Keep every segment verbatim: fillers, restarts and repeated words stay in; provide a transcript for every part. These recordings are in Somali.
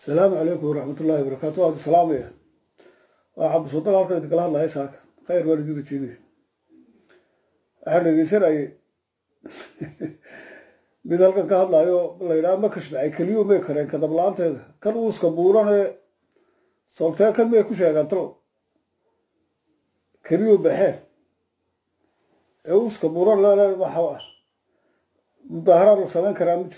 السلام عليكم ورحمة الله وبركاته. هذا السلام يا عبد السلطان هالكن يتكلم الله يساك خير والدي تجيني أحد يصير أي بدل كان الله يو الله يرام ما كش معي كليو ما يكرين كذا بلانت هذا كان وس كبورنا Solteco كان ما يكوش يا قطرو كليو بحال وس كبورنا لا لا ما حوا مظاهرات السمان كرامج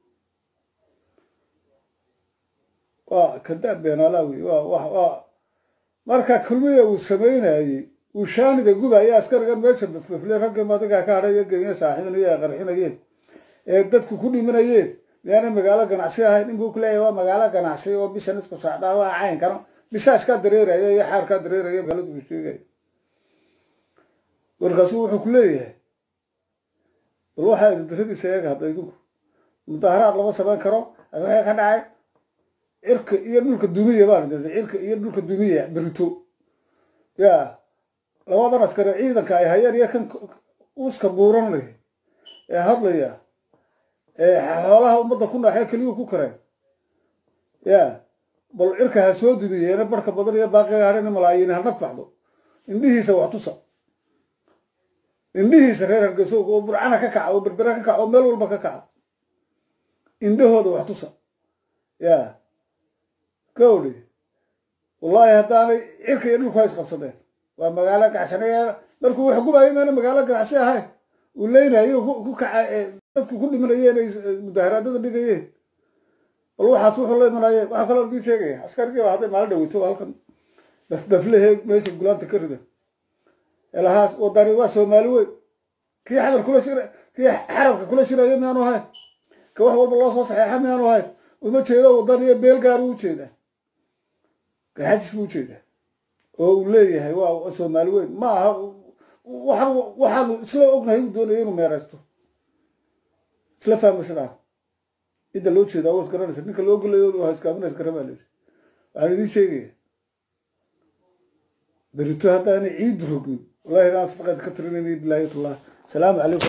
waa kadab beenalawi waa wax waa marka kulmiye uu sameeyay uu shaanida gubaya askariga meesha bafle ragga madaga ka haray geeyay saaxiibinaya qarxinayeen ee dadku ku dhimanayeen yaana magaalo ganacsi ahayn in uu kuleeyahay waa magaalo ganacsi oo business ku socda waa cayn karo bisaas ka dareeraya iyo xaar ka dareeraya galad uu sheegay warkaasuu wuxuu ku leeyahay bal waxa dadadiisa ayaga hadaydu mudaharaad lama sameyn karo waxa ka dhacay cirka iyo dhulka dumiye baan diray cirka iyo dhulka dumiye berito ya labada askari ciidanka ay hayeen iyo kan uska buuran leh ee hadlaya ee xoolaha umada ku dhaxay kaliya ku kareen ya bal cirka ha soo dumiyeen barka badan iyo baaqiga hareena malaayiin ha nafacdo indhihiisa wax tusa indhihiisa reer hargeysa oo burcana ka kaco berbera ka kaco meel walba ka kaco indhahooda wax tusa ya كولي والله هداني إلك يدلك هاي سقفصدين ومقالة قعسانية مركو وحكومة أيمانا مقالة قعسانية هاي والليلة هي كل من أيين مدهرات هذا اللي جايه والله حاسوح الله من أيين وحكلا ردي شيء عسكر كي واحد ما له دويتو هالكن بس بفله هيك ماشي قلان تكرده إلا هاس وداري واسو مالوي كي حمل كل شيء كي حرب كل شيء أيام يانو هاي كواحد والله صحيح هم يانو هاي وما تشيله وداري بيل قارو تشيله كحدش موجودة أو ليه هي وا أسوأ مالوين ما وح وح سلا أبنه يودون ينو ميراستو سلا فهم سلا إذا لو تشيله أوس كرنا سنك لو قل يقول هاس كامل هاس كرنا مالوش أنا دي شيء بريتو هذا أنا عيد ركني والله أنا صدقت كتريني بالله الله سلام عليكم.